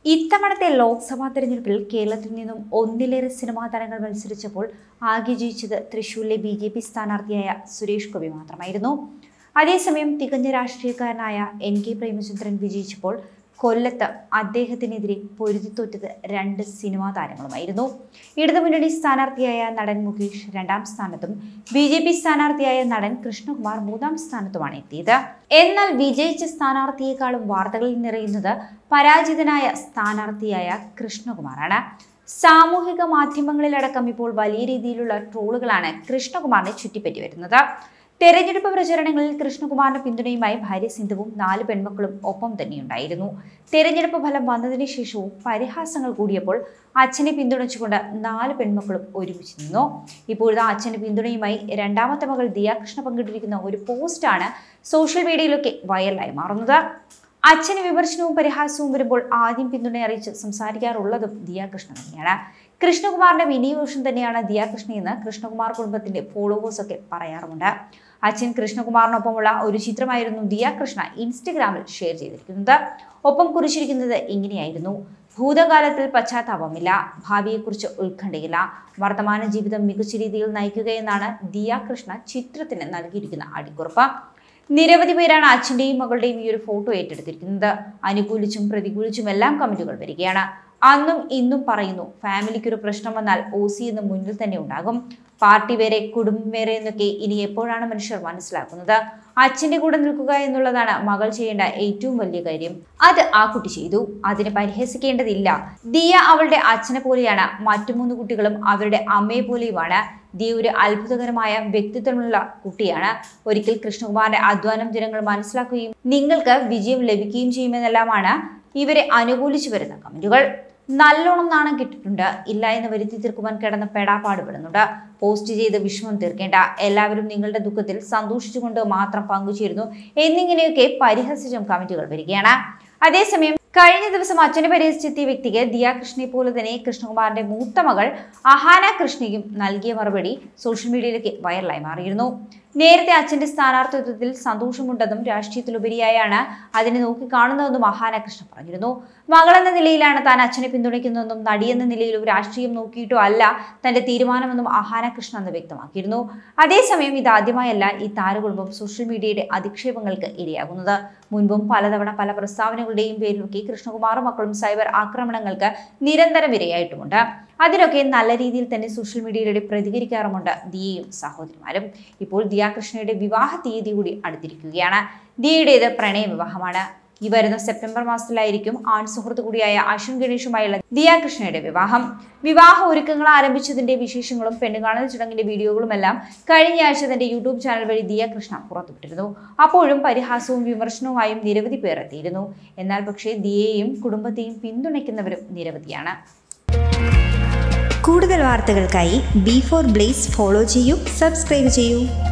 ഇത്തവണത്തെ ലോക്സഭാ തെരഞ്ഞെടുപ്പിൽ കേരളത്തിൽ നിന്നും ഒന്നിലേറെ സിനിമാ താരങ്ങൾ മത്സരിച്ചപ്പോൾ ആകെ ജയിച്ചത് തൃശൂരിലെ BJP സ്ഥാനാർത്ഥിയായ സുരേഷ് ഗോപി മാത്രമായിരുന്നു. അതേസമയം തികഞ്ഞ രാഷ്ട്രീയക്കാരനായ NK പ്രേമചന്ദ്രൻ വിജയിച്ചപ്പോൾ കൊല്ലത്ത് അദ്ദേഹത്തിനെതിരെ പൊരുതിത്തോറ്റത് 2 സിനിമാ താരങ്ങളുമായിരുന്നു. ഇടതുമുന്നണി സ്ഥാനാർത്ഥിയായ നടൻ മുകേഷ് 2ാം സ്ഥാനത്തും BJP സ്ഥാനാർത്ഥിയായ നടൻ കൃഷ്ണകുമാർ 3ാം സ്ഥാനത്തുമാണ് എത്തിയത്. എന്നാൽ വിജയിച്ച സ്ഥാനാർത്ഥിയെക്കാളും വാർത്തകളിൽ നിറയുന്നത് പരാജിതനായ സ്ഥാനാർത്ഥിയായ കൃഷ്ണകുമാറാണ്. സാമൂഹിക മാധ്യമങ്ങളിലടക്കം ഇപ്പോൾ വലിയ രീതിയിലുള്ള ട്രോളുകളാണ് കൃഷ്ണകുമാറിനെ ചുറ്റിപ്പറ്റി വരുന്നത്. തെരഞ്ഞെടുപ്പ് പ്രചരണങ്ങളിൽ കൃഷ്ണകുമാറിന്റെ പിന്തുണയുമായി ഭാര്യ സിന്ധുവും 4 പെൺമക്കളും ഒപ്പം തന്നെയുണ്ടായിരുന്നു. തെരഞ്ഞെടുപ്പ് ഫലം വന്നതിന് ശേഷവും പരിഹാസങ്ങൾ കൂടിയപ്പോൾ അച്ഛനെ പിന്തുണച്ചുകൊണ്ട് 4 പെൺമക്കളും ഒരുമിച്ച് നിന്നു. ഇപ്പോഴത്തെ അച്ഛന്റെ പിന്തുണയുമായി 2ാമത്തെ മകൾ ദിയ കൃഷ്ണ പങ്കിട്ടിരിക്കുന്ന ഒരു പോസ്റ്റാണ് സോഷ്യൽ മീഡിയയിലൊക്കെ വൈറലായി മാറുന്നത്. അച്ഛന് വിമർശനവും പരിഹാസവും വരുമ്പോൾ ആദ്യം പിന്തുണ അറിയിച്ച് സംസാരിക്കാറുള്ളതും ദിയ കൃഷ്ണ തന്നെയാണ്. കൃഷ്ണകുമാറിന്റെ വിനിയോഗം തന്നെയാണ് ദിയ കൃഷ്ണയെന്ന് കൃഷ്ണകുമാർ കുടുംബത്തിന്റെ ഫോളോവേഴ്സൊക്കെ പറയാറുമുണ്ട്. അച്ഛൻ കൃഷ്ണകുമാറിനൊപ്പമുള്ള ഒരു ചിത്രമായിരുന്നു ദിയ കൃഷ്ണ ഇൻസ്റ്റഗ്രാമിൽ ഷെയർ ചെയ്തിരിക്കുന്നത്. ഒപ്പം കുറിച്ചിരിക്കുന്നത് ഇങ്ങനെയായിരുന്നു: ഭൂതകാലത്തിൽ പശ്ചാത്താപമില്ല, ഭാവിയെക്കുറിച്ച് ഉത്കണ്ഠയില്ല, വർത്തമാന ജീവിതം മികച്ച രീതിയിൽ നയിക്കുകയെന്നാണ് ദിയ കൃഷ്ണ ചിത്രത്തിന് നൽകിയിരിക്കുന്ന അടിക്കുറിപ്പ്. നിരവധി പേരാണ് അച്ഛന്റെയും മകളുടെയും ഈ ഒരു ഫോട്ടോ ഏറ്റെടുത്തിരിക്കുന്നത്. അനുകൂലിച്ചും പ്രതികൂലിച്ചും എല്ലാം കമന്റുകൾ വരികയാണ്. അന്നും ഇന്നും പറയുന്നു, ഫാമിലിക്കൊരു പ്രശ്നം വന്നാൽ OC എന്ന് മുന്നിൽ തന്നെ ഉണ്ടാകും. പാർട്ടി വേറെ കുടുംബം വേറെ എന്നൊക്കെ ഇനി എപ്പോഴാണ് മനുഷ്യർ മനസ്സിലാക്കുന്നത്? അച്ഛന്റെ കൂടെ നിൽക്കുക എന്നുള്ളതാണ് മകൾ ചെയ്യേണ്ട ഏറ്റവും വലിയ കാര്യം. അത് ആ കുട്ടി ചെയ്തു, അതിനെ പരിഹസിക്കേണ്ടതില്ല. ദിയ അവളുടെ അച്ഛനെ പോലെയാണ്, മറ്റു 3 കുട്ടികളും അവരുടെ അമ്മയെ പോലെയുമാണ്. ദിയ ഒരു അത്ഭുതകരമായ വ്യക്തിത്വമുള്ള കുട്ടിയാണ്. ഒരിക്കൽ കൃഷ്ണകുമാറിന്റെ അധ്വാനം ജനങ്ങൾ മനസ്സിലാക്കുകയും നിങ്ങൾക്ക് വിജയം ലഭിക്കുകയും ചെയ്യുമെന്നെല്ലാമാണ് ഇവരെ അനുകൂലിച്ചു വരുന്ന കമന്റുകൾ. നല്ലോണം നാണം കിട്ടിയിട്ടുണ്ട്, ഇല്ല എന്ന് വരുത്തി തീർക്കുവാൻ കിടന്ന് പെടാപ്പാടുപെടുന്നുണ്ട്. പോസ്റ്റ് ചെയ്ത് വിഷമം തീർക്കേണ്ട, എല്ലാവരും നിങ്ങളുടെ ദുഃഖത്തിൽ സന്തോഷിച്ചുകൊണ്ട് മാത്രം പങ്കുചേരുന്നു എന്നിങ്ങനെയൊക്കെ പരിഹസിച്ചും കമന്റുകൾ വരികയാണ്. അതേസമയം കഴിഞ്ഞ ദിവസം അച്ഛനെ പരിഹസിച്ചെത്തിയ വ്യക്തിക്ക് ദിയ കൃഷ്ണയെ പോലെ തന്നെ കൃഷ്ണകുമാറിന്റെ മൂത്ത മകൾ അഹാന കൃഷ്ണയും നൽകിയ മറുപടി സോഷ്യൽ മീഡിയയിലേക്ക് വൈറലായി മാറിയിരുന്നു. നേരത്തെ അച്ഛന്റെ സ്ഥാനാർത്ഥിത്വത്തിൽ സന്തോഷമുണ്ടെന്നും രാഷ്ട്രീയത്തിലുപരിയായാണ് അതിനെ നോക്കിക്കാണുന്നതെന്നും അഹാന കൃഷ്ണ പറഞ്ഞിരുന്നു. മകളെന്ന നിലയിലാണ് താൻ അച്ഛനെ പിന്തുണയ്ക്കുന്നതെന്നും നടിയെന്ന നിലയിലോ രാഷ്ട്രീയം നോക്കിയിട്ടോ അല്ല തന്റെ തീരുമാനമെന്നും അഹാന കൃഷ്ണ അന്ന് വ്യക്തമാക്കിയിരുന്നു. അതേസമയം ഇതാദ്യമായല്ല ഈ താരകുടുംബം സോഷ്യൽ മീഡിയയുടെ അധിക്ഷേപങ്ങൾക്ക് ഇരയാകുന്നത്. മുൻപും പലതവണ പല പ്രസ്താവനകളുടെയും പേരിലൊക്കെ കൃഷ്ണകുമാറും മക്കളും സൈബർ ആക്രമണങ്ങൾക്ക് നിരന്തരം ഇരയായിട്ടുമുണ്ട്. അതിനൊക്കെ നല്ല രീതിയിൽ തന്നെ സോഷ്യൽ മീഡിയയിലൂടെ പ്രതികരിക്കാറുമുണ്ട് ദിയയും സഹോദരിമാരും. ഇപ്പോൾ ദിയ കൃഷ്ണയുടെ വിവാഹ തീയതി കൂടി അടുത്തിരിക്കുകയാണ്. ദിയയുടേത് പ്രണയ വിവാഹമാണ്. ഈ വരുന്ന സെപ്റ്റംബർ മാസത്തിലായിരിക്കും ആൺ സുഹൃത്ത് കൂടിയായ അശ്വിൻ ഗണേഷുമായുള്ള ദിയ കൃഷ്ണയുടെ വിവാഹം. വിവാഹ ഒരുക്കങ്ങൾ ആരംഭിച്ചതിന്റെ വിശേഷങ്ങളും പെണ്ണുകാണൽ ചടങ്ങിന്റെ വീഡിയോകളുമെല്ലാം കഴിഞ്ഞ ആഴ്ച തന്റെ യൂട്യൂബ് ചാനൽ വഴി ദിയ കൃഷ്ണ പുറത്തുവിട്ടിരുന്നു. അപ്പോഴും പരിഹാസവും വിമർശനവുമായും നിരവധി പേർ എത്തിയിരുന്നു. എന്നാൽ പക്ഷേ ദിയയെയും കുടുംബത്തെയും പിന്തുണയ്ക്കുന്നവരും നിരവധിയാണ്. കൂടുതൽ വാർത്തകൾക്കായി B4 Blaze ഫോളോ ചെയ്യൂ, സബ്സ്ക്രൈബ് ചെയ്യൂ.